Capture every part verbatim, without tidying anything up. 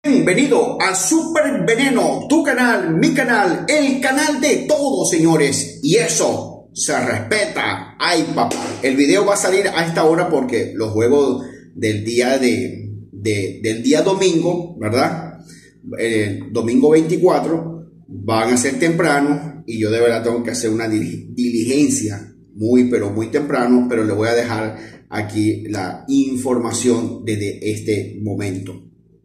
Bienvenido a Super Veneno, tu canal, mi canal, el canal de todos, señores. Y eso se respeta. Ay, papá. El video va a salir a esta hora porque los juegos del día de, de del día domingo, ¿verdad? Eh, domingo veinticuatro van a ser temprano y yo de verdad tengo que hacer una diligencia muy, pero muy temprano, pero le voy a dejar aquí la información desde este momento.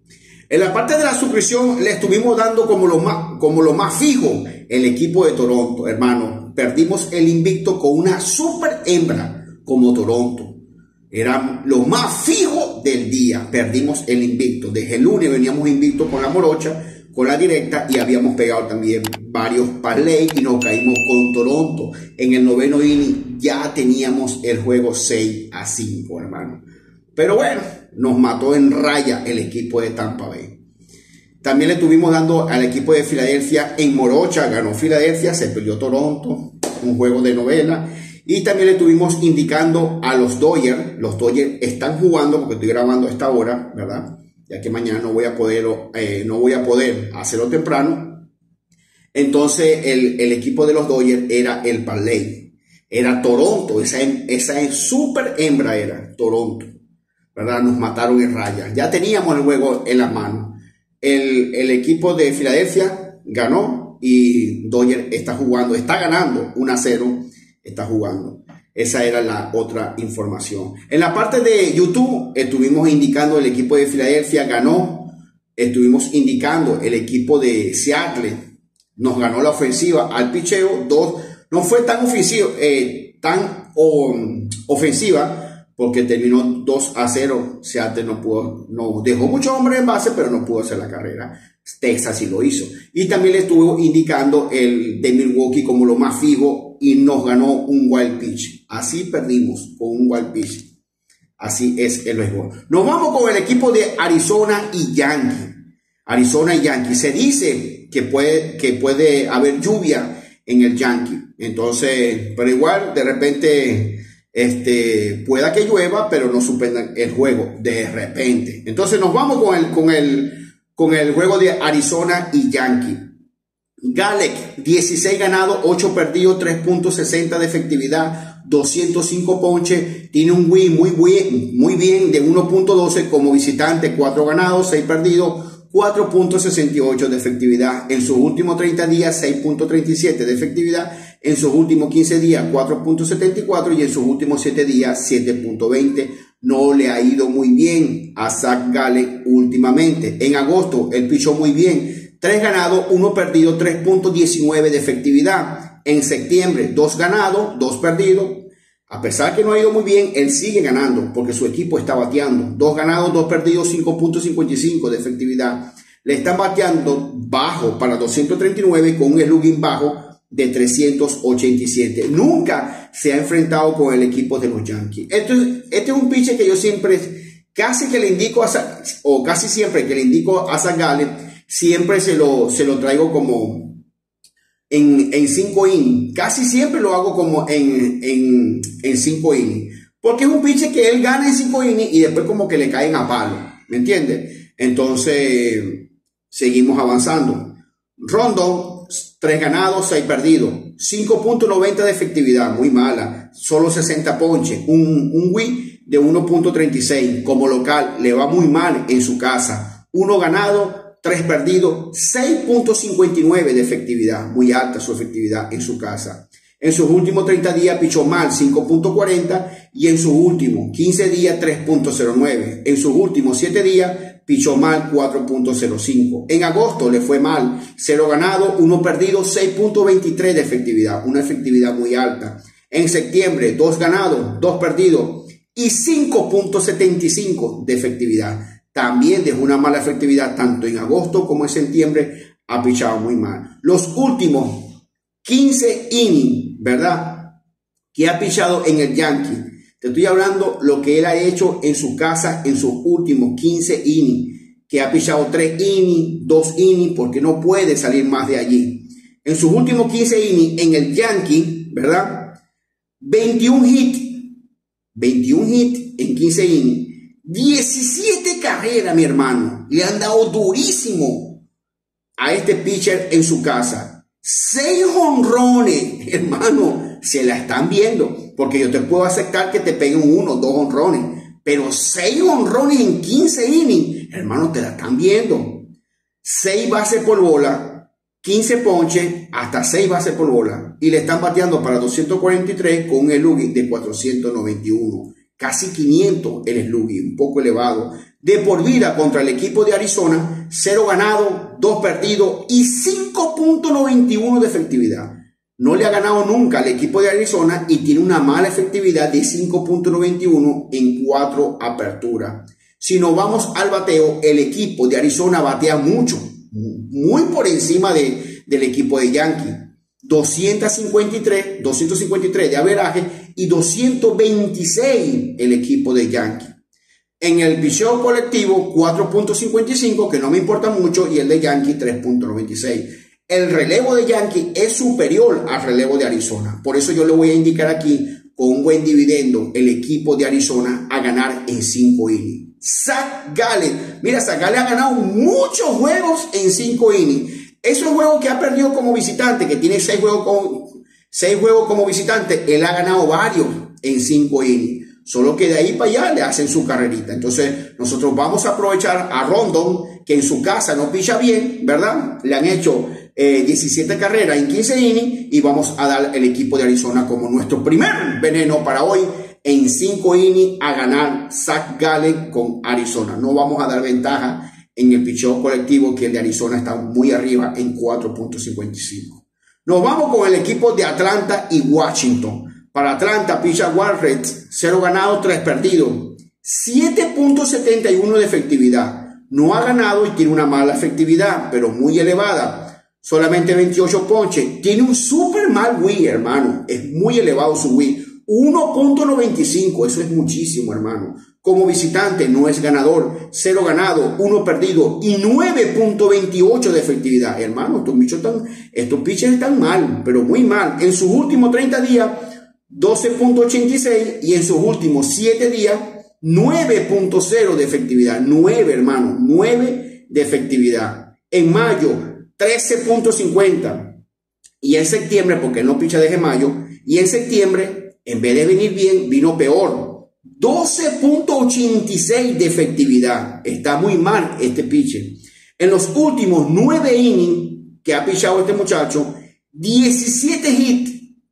En la parte de la suscripción le estuvimos dando como lo más, como lo más fijo el equipo de Toronto, hermano. Perdimos el invicto con una super hembra como Toronto. Era lo más fijo del día. Perdimos el invicto. Desde el lunes veníamos invicto con la morocha, con la directa, y habíamos pegado también varios parlays y nos caímos con Toronto. En el noveno inning ya teníamos el juego seis a cinco, hermano. Pero bueno, nos mató en raya el equipo de Tampa Bay. También le estuvimos dando al equipo de Filadelfia en morocha. Ganó Filadelfia, se perdió Toronto. Un juego de novela. Y también le estuvimos indicando a los Dodgers. Los Dodgers están jugando, porque estoy grabando a esta hora, ¿verdad? Ya que mañana no voy a poder, eh, no voy a poder hacerlo temprano. Entonces el, el equipo de los Dodgers era el parlay. Era Toronto. Esa, esa es súper hembra era Toronto, ¿verdad? Nos mataron en raya. Ya teníamos el juego en las manos. El, el equipo de Filadelfia ganó y Dodgers está jugando, está ganando uno a cero, está jugando. Esa era la otra información. En la parte de YouTube estuvimos indicando el equipo de Filadelfia ganó. Estuvimos indicando el equipo de Seattle nos ganó la ofensiva al picheo. Dos, no fue tan ofensiva, eh, tan um, ofensiva, porque terminó dos a cero. Seattle no pudo, no dejó muchos hombres en base, pero no pudo hacer la carrera. Texas sí lo hizo. Y también le estuvo indicando el de Milwaukee como lo más fijo y nos ganó un wild pitch. Así perdimos con un wild pitch. Así es el béisbol. Nos vamos con el equipo de Arizona y Yankees. Arizona y Yankees. Se dice que puede, que puede haber lluvia en el Yankee. Entonces, pero igual de repente Este, pueda que llueva, pero no suspendan el juego de repente. Entonces nos vamos con el, con el, con el juego de Arizona y Yankee. Galek, dieciséis ganados, ocho perdidos, tres punto sesenta de efectividad, doscientos cinco ponches. Tiene un win muy bien, muy bien de uno punto doce como visitante, cuatro ganados, seis perdidos, cuatro punto sesenta y ocho de efectividad. En sus últimos treinta días, seis punto treinta y siete de efectividad. En sus últimos quince días, cuatro punto setenta y cuatro, y en sus últimos siete días, siete punto veinte. No le ha ido muy bien a Zach Gallen últimamente. En agosto, él pichó muy bien. tres ganados, uno perdido, tres punto diecinueve de efectividad. En septiembre, dos ganados, dos perdidos. A pesar que no ha ido muy bien, él sigue ganando porque su equipo está bateando. dos ganados, dos perdidos, cinco punto cincuenta y cinco de efectividad. Le están bateando bajo para doscientos treinta y nueve con un slugging bajo de trescientos ochenta y siete. Nunca se ha enfrentado con el equipo de los Yankees. Entonces, este es un pitcher que yo siempre, casi que le indico a, o casi siempre que le indico a Zach Gallen, siempre se lo, se lo traigo como en, en cinco innings. Casi siempre lo hago como en, en, en cinco innings. Porque es un pitcher que él gana en cinco innings y después como que le caen a palo. ¿Me entiendes? Entonces, seguimos avanzando. Rondon, tres ganados, seis perdidos, cinco punto noventa de efectividad, muy mala, solo sesenta ponches, un, un win de uno punto treinta y seis. Como local le va muy mal en su casa, uno ganado, tres perdidos, seis punto cincuenta y nueve de efectividad, muy alta su efectividad en su casa. En sus últimos treinta días pichó mal, cinco punto cuarenta, y en sus últimos quince días, tres punto cero nueve. En sus últimos siete días pichó mal, cuatro punto cero cinco. En agosto le fue mal, cero ganado, uno perdido, seis punto veintitrés de efectividad, una efectividad muy alta. En septiembre, dos ganados, dos perdidos y cinco punto setenta y cinco de efectividad. También dejó una mala efectividad tanto en agosto como en septiembre, ha pichado muy mal. Los últimos quince innings, ¿verdad?, que ha pichado en el Yankee. Te estoy hablando lo que él ha hecho en su casa en sus últimos quince innings, que ha pichado tres innings, dos innings, porque no puede salir más de allí. En sus últimos quince innings en el Yankee, ¿verdad?, veintiún hits, veintiún hits en quince innings, diecisiete carreras, mi hermano. Le han dado durísimo a este pitcher en su casa. seis jonrones, hermano. Se la están viendo. Porque yo te puedo aceptar que te peguen uno, dos jonrones. Pero seis jonrones en quince innings, hermano, te la están viendo. seis bases por bola, quince ponches, hasta seis bases por bola. Y le están bateando para doscientos cuarenta y tres con un slugging de cuatrocientos noventa y uno. Casi quinientos el slugging, un poco elevado. De por vida contra el equipo de Arizona, cero ganado, dos perdidos y cinco punto noventa y uno de efectividad. No le ha ganado nunca al equipo de Arizona y tiene una mala efectividad de cinco punto noventa y uno en cuatro aperturas. Si nos vamos al bateo, el equipo de Arizona batea mucho, muy por encima de, del equipo de Yankees. doscientos cincuenta y tres, doscientos cincuenta y tres de averaje y doscientos veintiséis el equipo de Yankees. En el picheo colectivo, cuatro punto cincuenta y cinco, que no me importa mucho, y el de Yankees, tres punto noventa y seis. El relevo de Yankees es superior al relevo de Arizona. Por eso yo le voy a indicar aquí, con un buen dividendo, el equipo de Arizona a ganar en cinco innings. Zach Gallen. Mira, Zach Gallen ha ganado muchos juegos en cinco innings. Esos juegos que ha perdido como visitante, que tiene seis juegos como, seis juegos como visitante, él ha ganado varios en cinco innings. Solo que de ahí para allá le hacen su carrerita. Entonces, nosotros vamos a aprovechar a Rondon, que en su casa no picha bien, ¿verdad? Le han hecho eh, diecisiete carreras en quince innings y vamos a dar el equipo de Arizona como nuestro primer veneno para hoy en cinco innings a ganar Zach Gallen con Arizona. No vamos a dar ventaja en el picheo colectivo, que el de Arizona está muy arriba en cuatro punto cincuenta y cinco. Nos vamos con el equipo de Atlanta y Washington. Para Atlanta, picha Warren, cero ganados, tres perdidos, siete punto setenta y uno de efectividad. No ha ganado y tiene una mala efectividad, pero muy elevada. Solamente veintiocho ponches. Tiene un super mal W I, hermano. Es muy elevado su W I. uno punto noventa y cinco. Eso es muchísimo, hermano. Como visitante no es ganador. cero ganado, uno perdido y nueve punto veintiocho de efectividad. Hermano, estos bichos están, estos pitchers están mal, pero muy mal. En sus últimos treinta días, doce punto ochenta y seis, y en sus últimos siete días, nueve punto cero de efectividad. nueve, hermano, nueve de efectividad. En mayo, trece punto cincuenta. Y en septiembre, porque no picha desde mayo, y en septiembre, en vez de venir bien, vino peor. doce punto ochenta y seis de efectividad. Está muy mal este pitcher. En los últimos nueve innings que ha pichado este muchacho, diecisiete hits,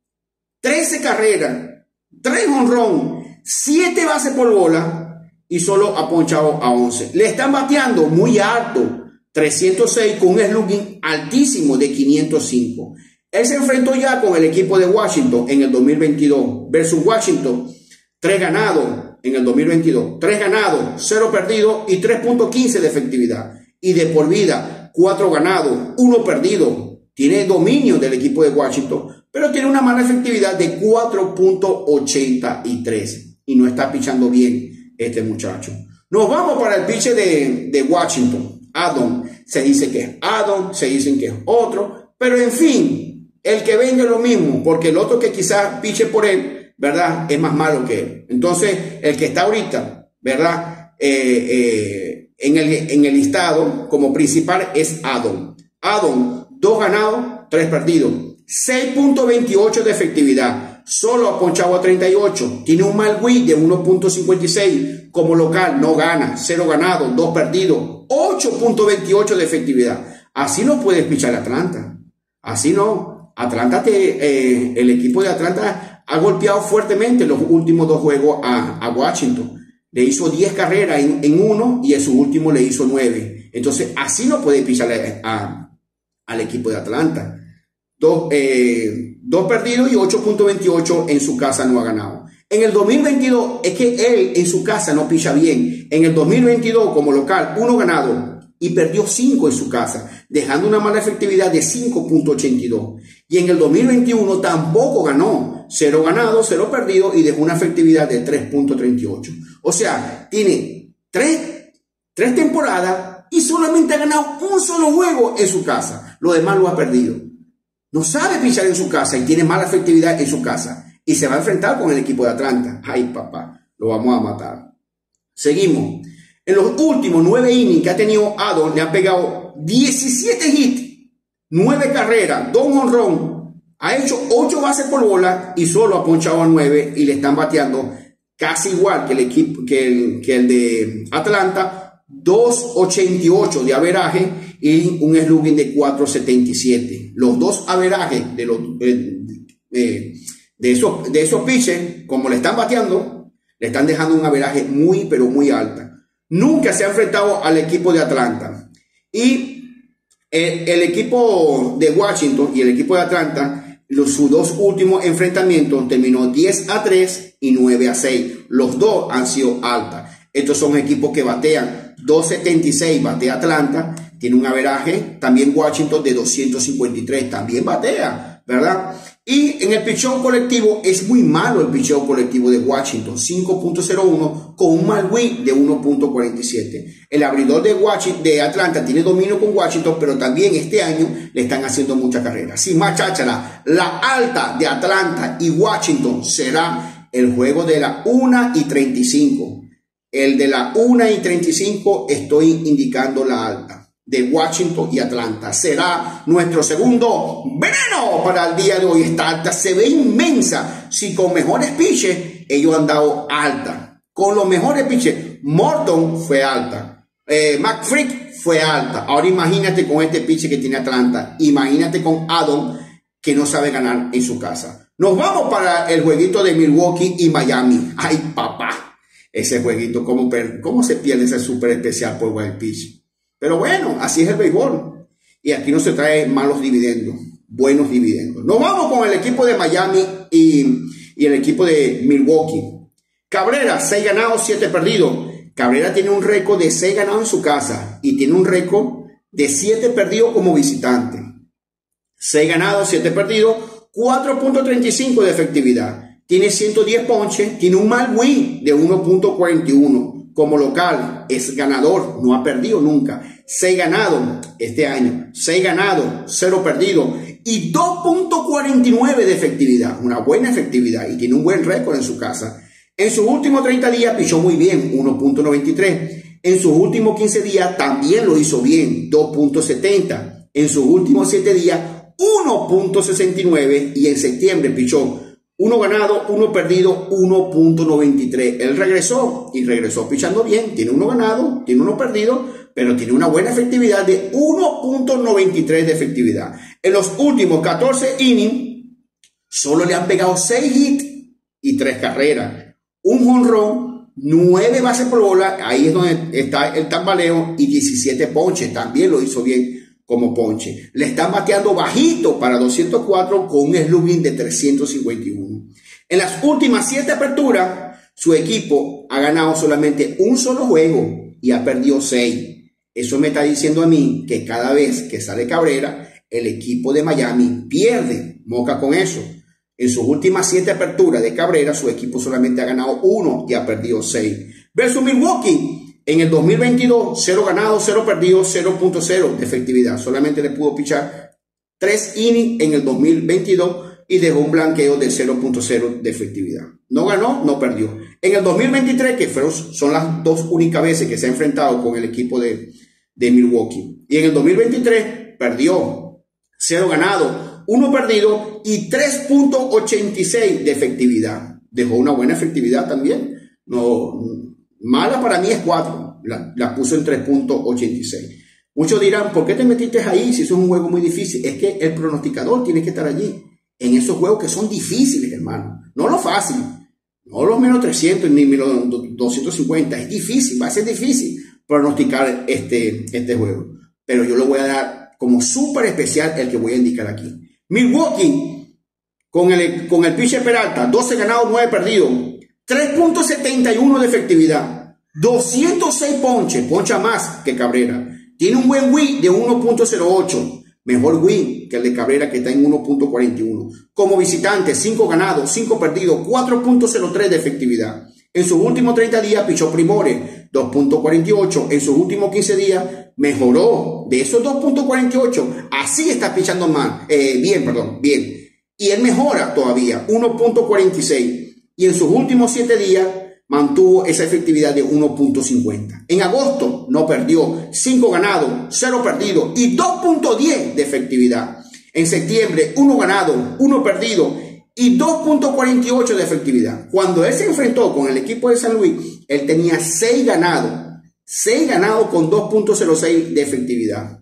trece carreras, tres jonrón, siete bases por bola y solo ha ponchado a once. Le están bateando muy alto, trescientos seis, con un slugging altísimo de quinientos cinco. Él se enfrentó ya con el equipo de Washington en el dos mil veintidós versus Washington. tres ganados en el dos mil veintidós, tres ganados, cero perdidos y tres punto quince de efectividad. Y de por vida, cuatro ganados, uno perdido. Tiene dominio del equipo de Washington, pero tiene una mala efectividad de cuatro punto ochenta y tres. Y no está pichando bien este muchacho. Nos vamos para el pitcher de, de Washington. Adam. Se dice que es Adam, se dicen que es otro. Pero en fin, el que venga es lo mismo, porque el otro que quizás piche por él, ¿verdad?, es más malo que él. Entonces, el que está ahorita, ¿verdad?, eh, eh, en, el, en el listado como principal es Adam. Adam, dos ganados, tres perdidos, seis punto veintiocho de efectividad. Solo ha ponchado a treinta y ocho. Tiene un mal W I de uno punto cincuenta y seis. Como local no gana. cero ganados, dos perdidos, ocho punto veintiocho de efectividad. Así no puedes pichar a Atlanta. Así no. Atlanta, te, eh, el equipo de Atlanta ha golpeado fuertemente los últimos dos juegos a, a Washington. Le hizo diez carreras en, en uno y en su último le hizo nueve. Entonces, así no puede pichar a, a, al equipo de Atlanta. Dos, eh, dos perdidos y ocho punto veintiocho en su casa no ha ganado. En el dos mil veintidós es que él en su casa no picha bien. En el dos mil veintidós como local, uno ganado y perdió cinco en su casa, dejando una mala efectividad de cinco punto ochenta y dos. Y en el dos mil veintiuno tampoco ganó, cero ganado, cero perdido y dejó una efectividad de tres punto treinta y ocho. O sea, tiene tres, tres temporadas y solamente ha ganado un solo juego en su casa. Lo demás lo ha perdido. No sabe pichar en su casa y tiene mala efectividad en su casa. Y se va a enfrentar con el equipo de Atlanta. Ay, papá, lo vamos a matar. Seguimos. En los últimos nueve innings que ha tenido Adam, le han pegado diecisiete hits, nueve carreras, dos jonrón, ha hecho ocho bases por bola y solo ha ponchado a nueve y le están bateando casi igual que el equipo que el, que el de Atlanta, dos ochenta y ocho de averaje y un slugging de cuatro setenta y siete. Los dos averajes de los eh, eh, de esos de esos pitches, como le están bateando, le están dejando un averaje muy pero muy alto. Nunca se ha enfrentado al equipo de Atlanta. Y el, el equipo de Washington y el equipo de Atlanta, los, sus dos últimos enfrentamientos terminó diez a tres y nueve a seis. Los dos han sido altas. Estos son equipos que batean dos setenta y seis, batea Atlanta, tiene un averaje. También Washington de doscientos cincuenta y tres, también batea, ¿verdad? Y en el picheo colectivo es muy malo el picheo colectivo de Washington, cinco punto cero uno con un mal whip de uno punto cuarenta y siete. El abridor de, Washington, de Atlanta tiene dominio con Washington, pero también este año le están haciendo mucha carrera. Sin más cháchara, la alta de Atlanta y Washington será el juego de la una y treinta y cinco. El de la una y treinta y cinco estoy indicando la alta de Washington y Atlanta. Será nuestro segundo veneno para el día de hoy. Esta alta se ve inmensa. Si con mejores pitches, ellos han dado alta. Con los mejores pitches, Morton fue alta. Eh, McFreak fue alta. Ahora imagínate con este pitch que tiene Atlanta. Imagínate con Adam, que no sabe ganar en su casa. Nos vamos para el jueguito de Milwaukee y Miami. Ay, papá. Ese jueguito, ¿cómo, cómo se pierde ese súper especial por wild pitch? Pero bueno, así es el béisbol. Y aquí no se trae malos dividendos, buenos dividendos. Nos vamos con el equipo de Miami y, y el equipo de Milwaukee. Cabrera, seis ganados, siete perdidos. Cabrera tiene un récord de seis ganados en su casa y tiene un récord de siete perdidos como visitante. seis ganados, siete perdidos, cuatro punto treinta y cinco de efectividad. Tiene ciento diez ponches, tiene un mal whip de uno punto cuarenta y uno. Como local es ganador, no ha perdido nunca. seis ganados este año, seis ganados, cero perdidos y dos punto cuarenta y nueve de efectividad. Una buena efectividad y tiene un buen récord en su casa. En sus últimos treinta días pichó muy bien, uno punto noventa y tres. En sus últimos quince días también lo hizo bien, dos punto setenta. En sus últimos siete días, uno punto sesenta y nueve. Y en septiembre pichó uno ganado, uno perdido, uno punto noventa y tres. Él regresó y regresó pichando bien. Tiene uno ganado, tiene uno perdido, pero tiene una buena efectividad de uno punto noventa y tres de efectividad. En los últimos catorce innings, solo le han pegado seis hits y tres carreras. Un jonrón, nueve bases por bola, ahí es donde está el tambaleo, y diecisiete ponches. También lo hizo bien como ponche. Le están bateando bajito para doscientos cuatro con un slugging de trescientos cincuenta y uno. En las últimas siete aperturas, su equipo ha ganado solamente un solo juego y ha perdido seis. Eso me está diciendo a mí que cada vez que sale Cabrera, el equipo de Miami pierde. Moca con eso. En sus últimas siete aperturas de Cabrera, su equipo solamente ha ganado uno y ha perdido seis. Versus Milwaukee. En el dos mil veintidós, cero ganados, cero perdidos, cero punto cero de efectividad. Solamente le pudo pichar tres innings en el dos mil veintidós y dejó un blanqueo de cero punto cero de efectividad. No ganó, no perdió. En el dos mil veintitrés, que fueron, son las dos únicas veces que se ha enfrentado con el equipo de, de Milwaukee. Y en el dos mil veintitrés perdió cero ganado, uno perdido y tres punto ochenta y seis de efectividad. Dejó una buena efectividad también. No... Mala para mí es cuatro, la, la puso en tres punto ochenta y seis. Muchos dirán, ¿por qué te metiste ahí si eso es un juego muy difícil? Es que el pronosticador tiene que estar allí, en esos juegos que son difíciles, hermano. No lo fácil, no los menos trescientos ni menos doscientos cincuenta. Es difícil, va a ser difícil pronosticar este, este juego. Pero yo lo voy a dar como súper especial el que voy a indicar aquí. Milwaukee, con el, con el pitcher Peralta, doce ganados, nueve perdidos. tres punto setenta y uno de efectividad, doscientos seis ponches, poncha más que Cabrera. Tiene un buen whip de uno punto cero ocho, mejor whip que el de Cabrera, que está en uno punto cuarenta y uno. Como visitante, cinco ganados, cinco perdidos, cuatro punto cero tres de efectividad. En sus últimos treinta días pichó primores, dos punto cuarenta y ocho. En sus últimos quince días mejoró de esos dos punto cuarenta y ocho. Así está pichando mal, eh, bien, perdón, bien. Y él mejora todavía, uno punto cuarenta y seis. Y en sus últimos siete días mantuvo esa efectividad de uno punto cincuenta. En agosto no perdió, cinco ganados, cero perdido y dos punto diez de efectividad. En septiembre, uno ganado, uno perdido y dos punto cuarenta y ocho de efectividad. Cuando él se enfrentó con el equipo de San Luis, él tenía seis ganados, seis ganados con dos punto cero seis de efectividad.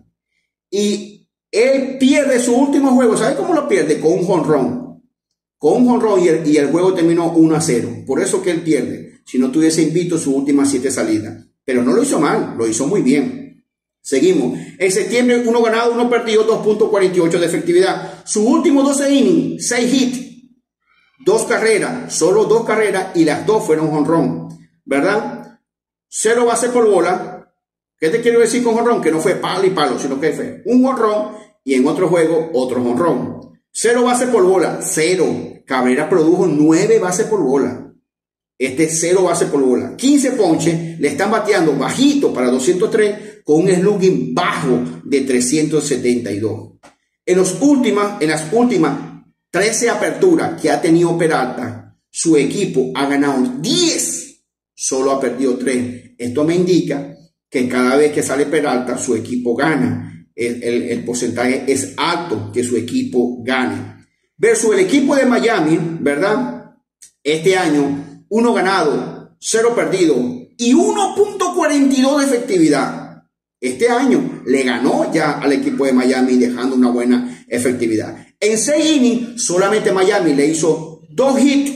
Y él pierde su último juego. ¿Sabe cómo lo pierde? Con un jonrón. Con un jonrón y el, y el juego terminó uno a cero. Por eso que él pierde. Si no tuviese invicto sus últimas siete salidas. Pero no lo hizo mal, lo hizo muy bien. Seguimos. En septiembre, uno ganado, uno perdido, dos punto cuarenta y ocho de efectividad. Sus últimos doce innings, seis hits, dos carreras, solo dos carreras y las dos fueron jonrón. ¿Verdad? Cero bases por bola. ¿Qué te quiero decir con jonrón? Que no fue palo y palo, sino que fue un jonrón y en otro juego otro jonrón. Cero bases por bola, cero. Cabrera produjo nueve bases por bola. Este cero bases por bola. quince ponches, le están bateando bajito para doscientos tres con un slugging bajo de trescientos setenta y dos. En, los últimas, en las últimas trece aperturas que ha tenido Peralta, su equipo ha ganado diez, solo ha perdido tres. Esto me indica que cada vez que sale Peralta, su equipo gana. El, el, el porcentaje es alto que su equipo gane. Versus el equipo de Miami, ¿verdad? Este año, uno ganado, cero perdido y uno punto cuarenta y dos de efectividad. Este año le ganó ya al equipo de Miami dejando una buena efectividad. En seis innings, solamente Miami le hizo dos hits,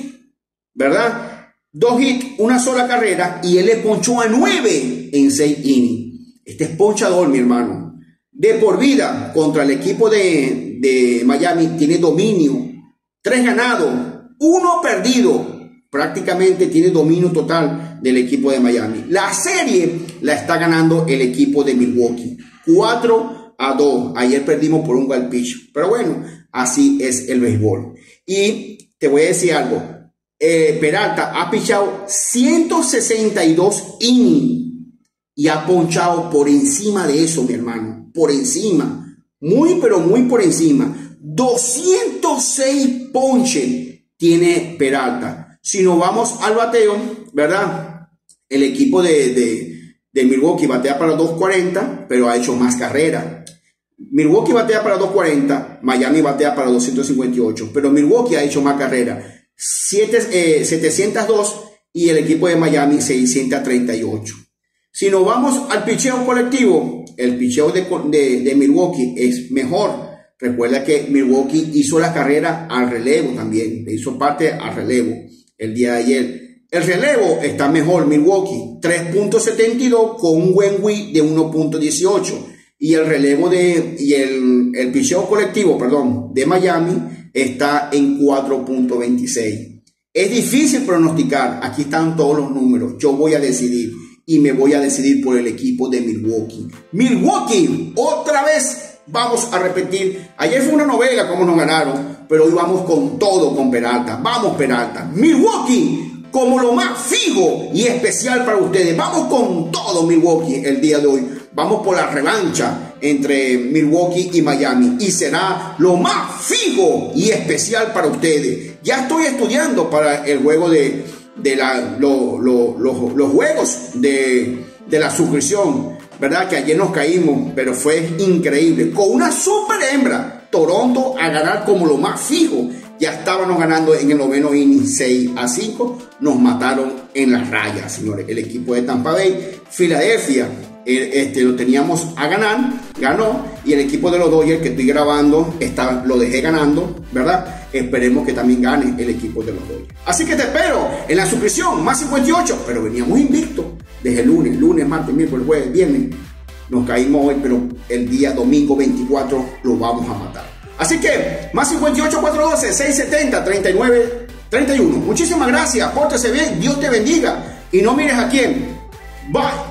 ¿verdad? Dos hits, una sola carrera y él le ponchó a nueve en seis innings. Este es ponchador, mi hermano. De por vida contra el equipo de, de Miami tiene dominio. Tres ganados, uno perdido. Prácticamente tiene dominio total del equipo de Miami. La serie la está ganando el equipo de Milwaukee. cuatro a dos. Ayer perdimos por un wild pitch. Pero bueno, así es el béisbol. Y te voy a decir algo. Eh, Peralta ha pichado ciento sesenta y dos innings. Y ha ponchado por encima de eso, mi hermano. Por encima. Muy, pero muy por encima. doscientos seis ponches tiene Peralta. Si nos vamos al bateo, ¿verdad? El equipo de, de, de Milwaukee batea para dos cuarenta, pero ha hecho más carrera. Milwaukee batea para dos cuarenta, Miami batea para doscientos cincuenta y ocho, pero Milwaukee ha hecho más carrera. setecientos dos y el equipo de Miami seiscientos treinta y ocho. Si nos vamos al picheo colectivo, el picheo de, de, de Milwaukee es mejor. Recuerda que Milwaukee hizo la carrera al relevo también, le hizo parte al relevo el día de ayer. El relevo está mejor, Milwaukee, tres punto setenta y dos con un buen whip de uno punto dieciocho. Y el relevo de, y el, el picheo colectivo, perdón, de Miami está en cuatro punto veintiséis. Es difícil pronosticar, aquí están todos los números, yo voy a decidir. Y me voy a decidir por el equipo de Milwaukee. Milwaukee, otra vez vamos a repetir. Ayer fue una novela cómo nos ganaron, pero hoy vamos con todo con Peralta. Vamos Peralta. Milwaukee como lo más fijo y especial para ustedes. Vamos con todo Milwaukee el día de hoy. Vamos por la revancha entre Milwaukee y Miami. Y será lo más fijo y especial para ustedes. Ya estoy estudiando para el juego de... de la, lo, lo, lo, los juegos de, de la suscripción, ¿verdad? Que ayer nos caímos, pero fue increíble. Con una super hembra, Toronto a ganar como lo más fijo. Ya estábamos ganando en el noveno inning seis a cinco. Nos mataron en las rayas, señores. El equipo de Tampa Bay, Filadelfia, este, lo teníamos a ganar, ganó. Y el equipo de los Dodgers que estoy grabando, está, lo dejé ganando, ¿verdad? Esperemos que también gane el equipo de los Dodgers. Así que te espero en la suscripción, más cincuenta y ocho. Pero veníamos invictos desde el lunes, lunes, martes, miércoles, jueves, viernes. Nos caímos hoy, pero el día domingo veinticuatro lo vamos a matar. Así que, más cincuenta y ocho, cuatrocientos doce, seiscientos setenta, treinta y nueve, treinta y uno. Muchísimas gracias, pórtese bien, Dios te bendiga. Y no mires a quién. Bye.